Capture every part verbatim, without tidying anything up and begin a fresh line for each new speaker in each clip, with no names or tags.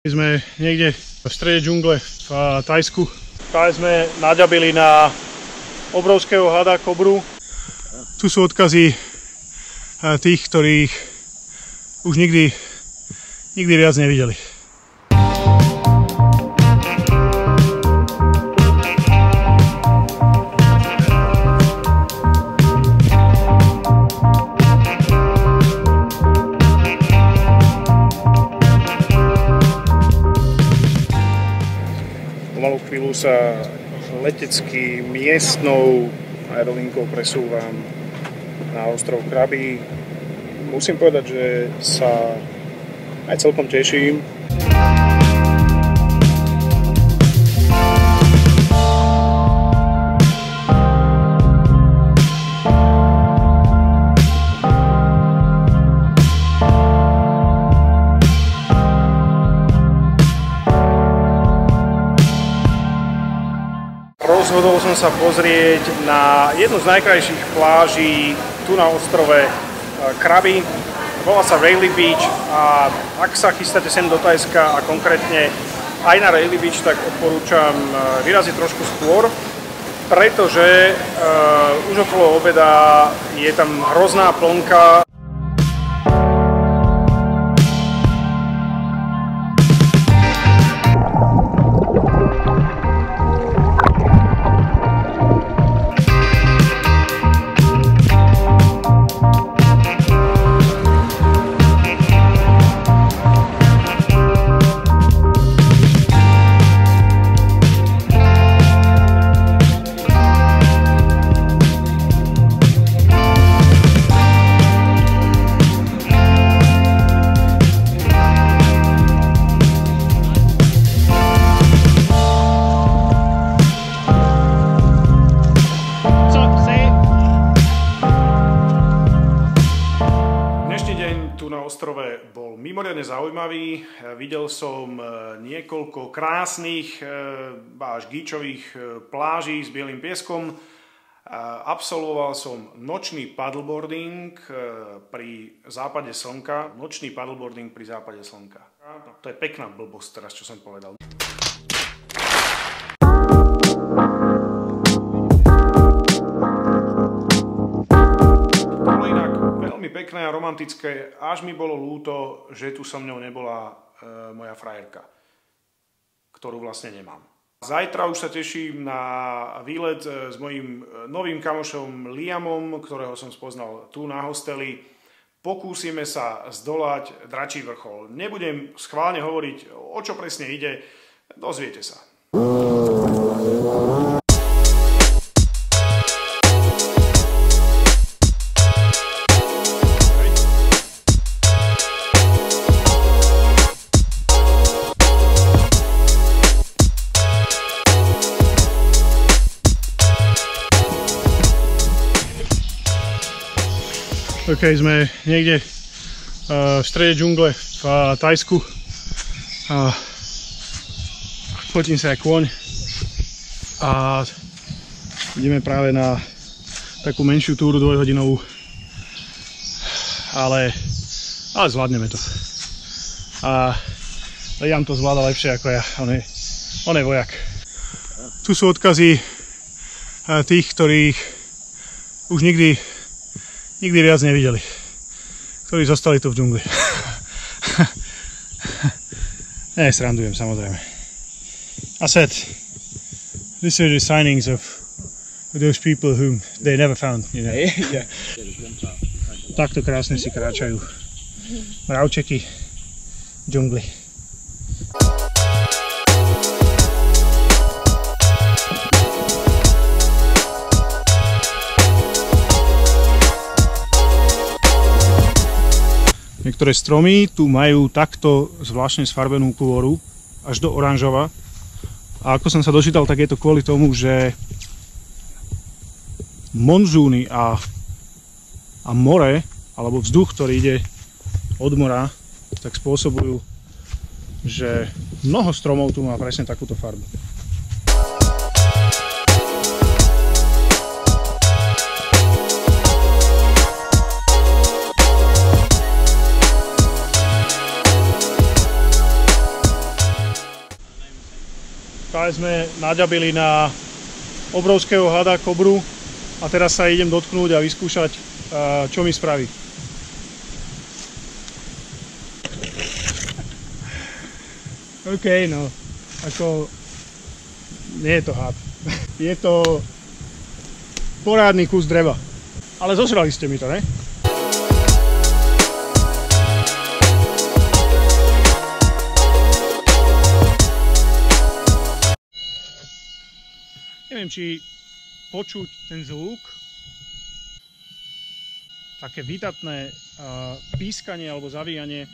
Sme niekde v strede džungle v Thajsku. Práve sme naďabili na obrovského hada, kobru. Tu sú odkazy tých, ktorých už nikdy, nikdy viac nevideli.
Malú chvíľu sa letecky miestnou aerolinkou presúvam na ostrov Krabi. Musím povedať, že sa aj celkom teším. Rozhodol som sa pozrieť na jednu z najkrajších pláží tu na ostrove Krabi. Volá sa Rayleigh Beach a ak sa chystáte sem do Thajska a konkrétne aj na Rayleigh Beach, tak odporúčam vyraziť trošku skôr, pretože uh, už okolo obeda je tam hrozná plnka. Ostrove bol mimoriadne zaujímavý. Videl som niekoľko krásnych až gíčových pláží s bielým pieskom. Absolvoval som nočný paddleboarding pri západe slnka. Nočný paddleboarding pri západe slnka. No, to je pekná blbosť teraz, čo som povedal. Pekné a romantické, až mi bolo ľúto, že tu so mňou nebola e, moja frajerka, ktorú vlastne nemám. Zajtra už sa teším na výlet s mojím novým kamošom Liamom, ktorého som spoznal tu na hosteli. Pokúsime sa zdolať Dračí vrchol. Nebudem schválne hovoriť, o čo presne ide, dozviete sa.
OK, sme niekde uh, v strede džungle v uh, Thajsku. Uh, fotím sa jak kôň. A ideme práve na takú menšiu túru dvojhodinovú. Ale, ale zvládneme to. A Liam to zvláda lepšie ako ja. On je, on je vojak. Tu sú odkazy uh, tých, ktorých už nikdy Nikdy viac nevideli, ktorí zostali tu v džungli. Ne, srandujem, samozrejme. I said, these are the signings of those people whom they never found, you know. Yeah. Takto krásne si kráčajú mravčeky v džungli. Niektoré stromy tu majú takto zvláštne sfarbenú kôru, až do oranžova. A ako som sa dočítal, tak je to kvôli tomu, že monzúny a, a more, alebo vzduch, ktorý ide od mora, tak spôsobujú, že mnoho stromov tu má presne takúto farbu. Práve sme naďabili na obrovského hada, kobru a teraz sa idem dotknúť a vyskúšať, čo mi spraví. OK, no, ako nie je to had. Je to porádny kus dreva. Ale zožrali ste mi to, ne? Neviem, či počuť ten zvuk. Také výdatné uh, pískanie alebo zavíjanie.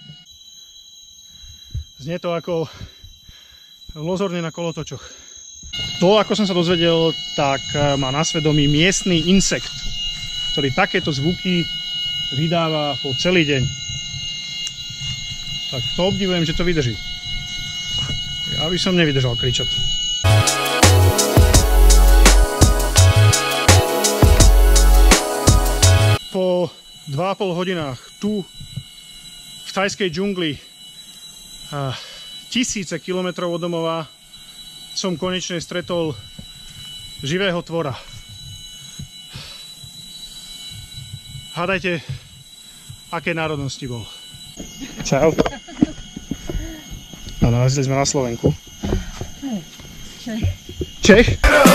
Znie to ako lozorne na kolotočoch. To, ako som sa dozvedel, tak má na svedomí miestny insekt, ktorý takéto zvuky vydáva po celý deň. Tak to obdivujem, že to vydrží. Ja by som nevydržal kričať. Po dva a pol hodinách tu v thajskej džungli a tisíce kilometrov od domova som konečne stretol živého tvora. Hádajte, aké národnosti bol. Čau. A narazili sme na Slovenku.
Čech.
Čech?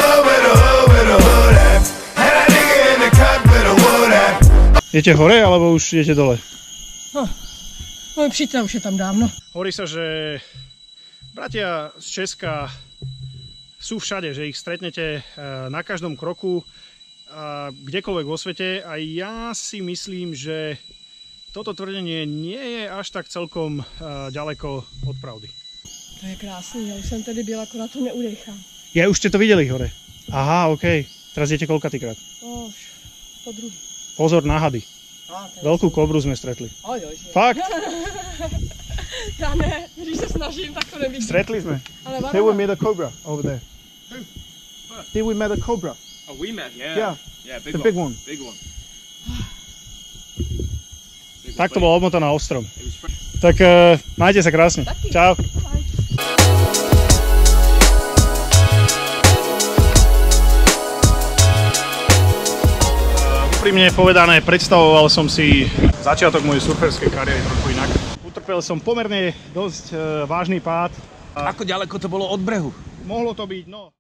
Idete hore, alebo už idete dole?
No, môj přítel už je tam dávno.
Hovorí sa, že bratia z Česka sú všade, že ich stretnete na každom kroku, kdekoľvek vo svete, a ja si myslím, že toto tvrdenie nie je až tak celkom ďaleko od pravdy.
To je krásný, ja už jsem tady byl, akorát to neudechám.
Ja už ste to videli hore. Aha, OK. Teraz idete koľkatýkrát?
No, už po druhý.
Pozor na hady.
A,
Veľkú kobru sme stretli.
Oj, oj, oj.
Fakt?
Já ne, když se snažím, tak to nevidím.
Stretli sme.
Ale
Here we
varona.
met a cobra over there.
Who? Where?
Here we met a cobra.
Oh, we met, yeah.
Yeah.
Yeah, big
The
one.
big one.
Big one. Big
Tak to
one.
bola obmotaná ostrom.
It was fresh.
Tak uh, majte sa krásne.
Taky.
Čau. Úprimne povedané, predstavoval som si začiatok mojej surferskej kariéry trochu inak. Utrpel som pomerne dosť uh, vážny pád.
Ako ďaleko to bolo od brehu?
Mohlo to byť, no...